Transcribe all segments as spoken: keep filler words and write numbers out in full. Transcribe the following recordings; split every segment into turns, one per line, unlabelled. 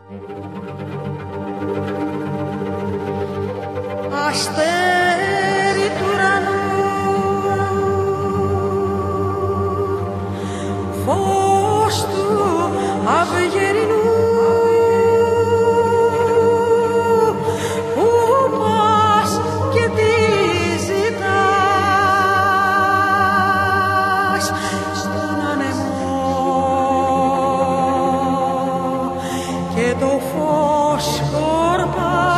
Αστέρι του ουρανού, φως του αυγερινού, πού πας και τι ζητάς στον ανεμό και το φως σκορπάς.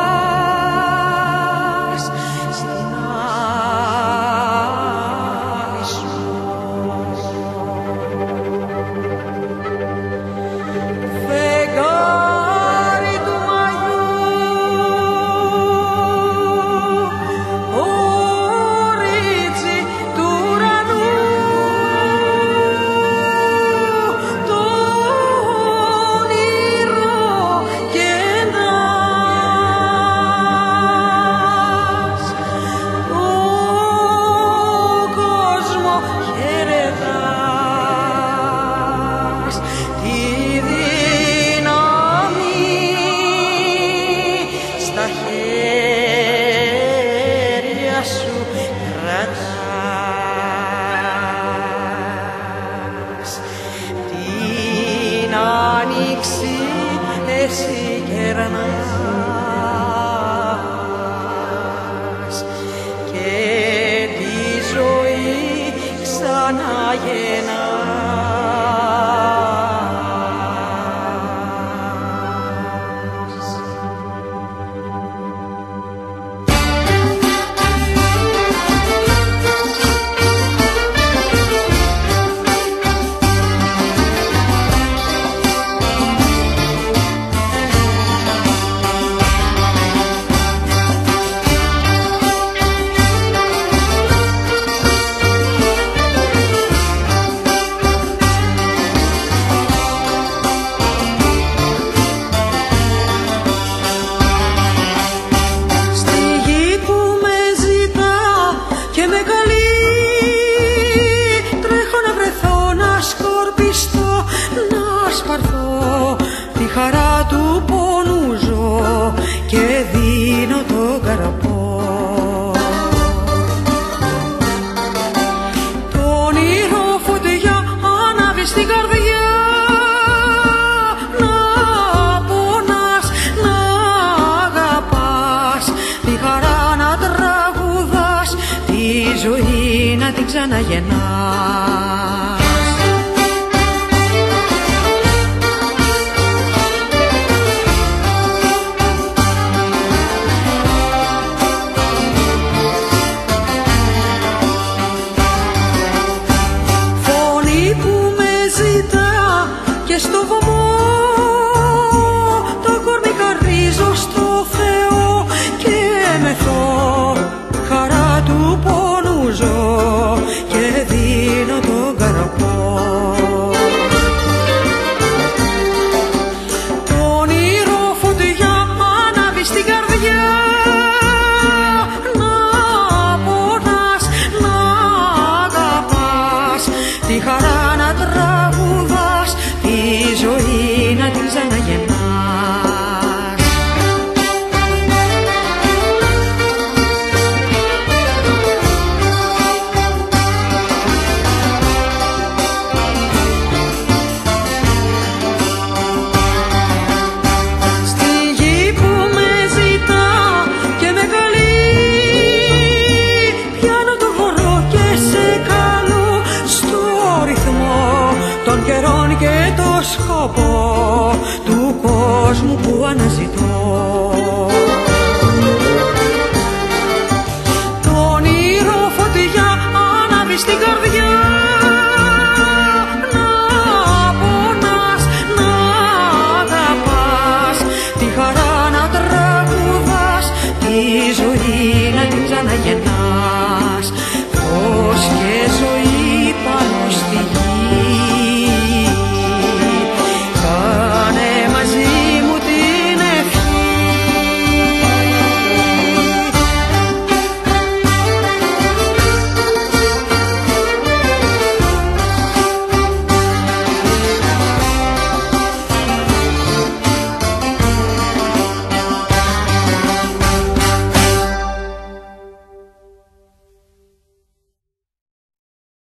Την άνοιξη εσύ κερνάς και τη ζωή ξαναγεννάς. Τη χαρά του πόνου ζω και δίνω τον καρπό. Το όνειρο φωτιά ανάβει στην καρδιά, να πονάς, να αγαπάς, τη χαρά να τραγουδάς, τη ζωή να την ξαναγεννάς. Στο βωμό το κορμί χαρίζω στο Θεό και μεθώ, χαρά του πόνου ζω και δίνω τον καρπό. Το όνειρο φωτιά ανάβει στην καρδιά, να πονάς, να αγαπάς, τη χαρά να τραγουδάς, τη ζωή να την ξαναγεννάς. Στη γη που με ζητά και με καλεί, πιάνω το χορό και σε καλώ στο ρυθμό των καιρών και το σκοπό του κόσμου που αναζητώ.